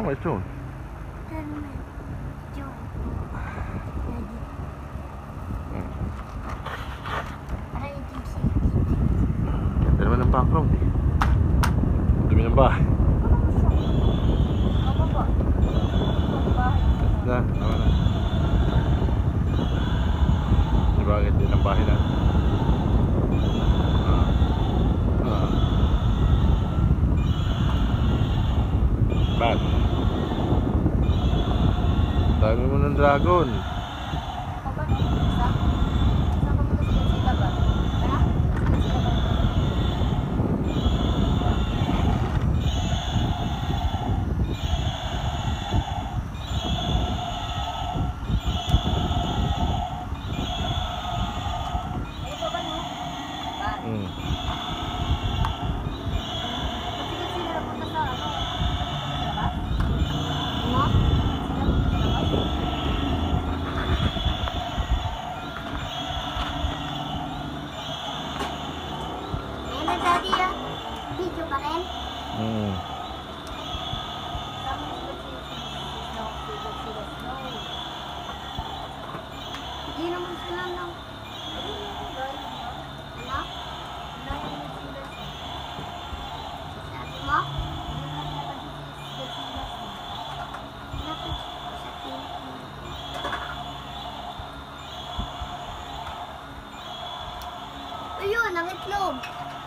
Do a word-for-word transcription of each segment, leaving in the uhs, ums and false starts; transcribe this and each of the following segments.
Tama, Chong. Ganda naman ng background eh. Dumi ng bahay. Na, tama na. Diba agad din ang bahay na. Ah. Ah. Bad. Dami mo ng dragon. Hmm. Hindi naman sila lang. Ano? Sabi mo? Ayun, ang itlog.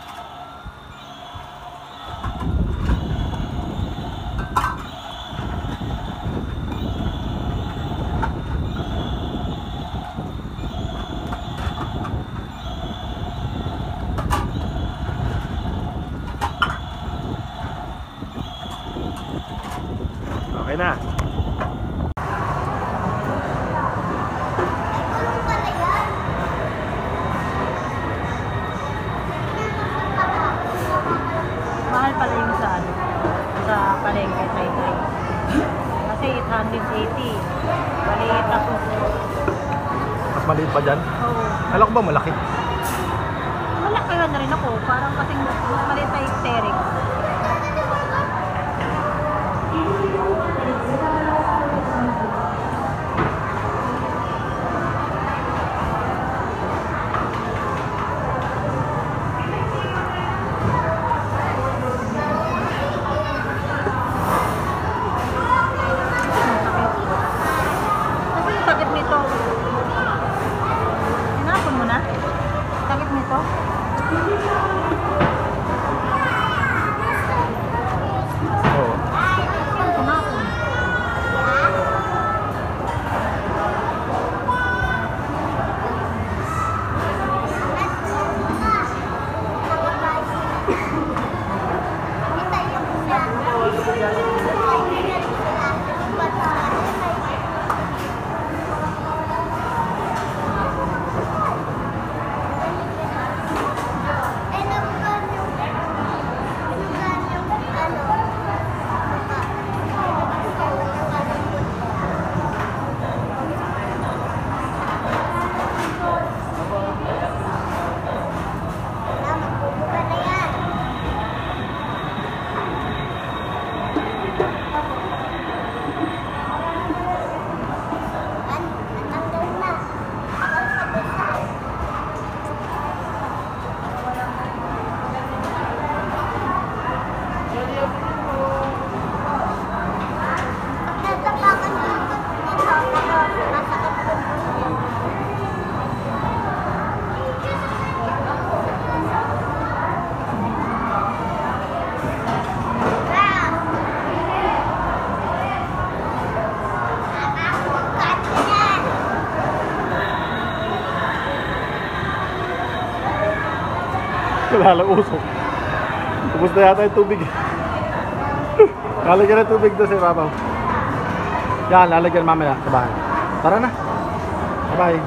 Okay na. Mahal pala yung sa ano, sa palengke sa ikay. Kasi eight hundred eighty. Maliit ako. Mas maliit pa dyan? Oo. Alam ko ba malaki? Malaki na rin ako. Parang kasing mas maliit na ecteric. Wala lang usok. Ubus na yata yung tubig. Lalagyan ng tubig doon sa ibabaw. Yan, lalagyan mamaya sa bahay. Tara na. Bye-bye.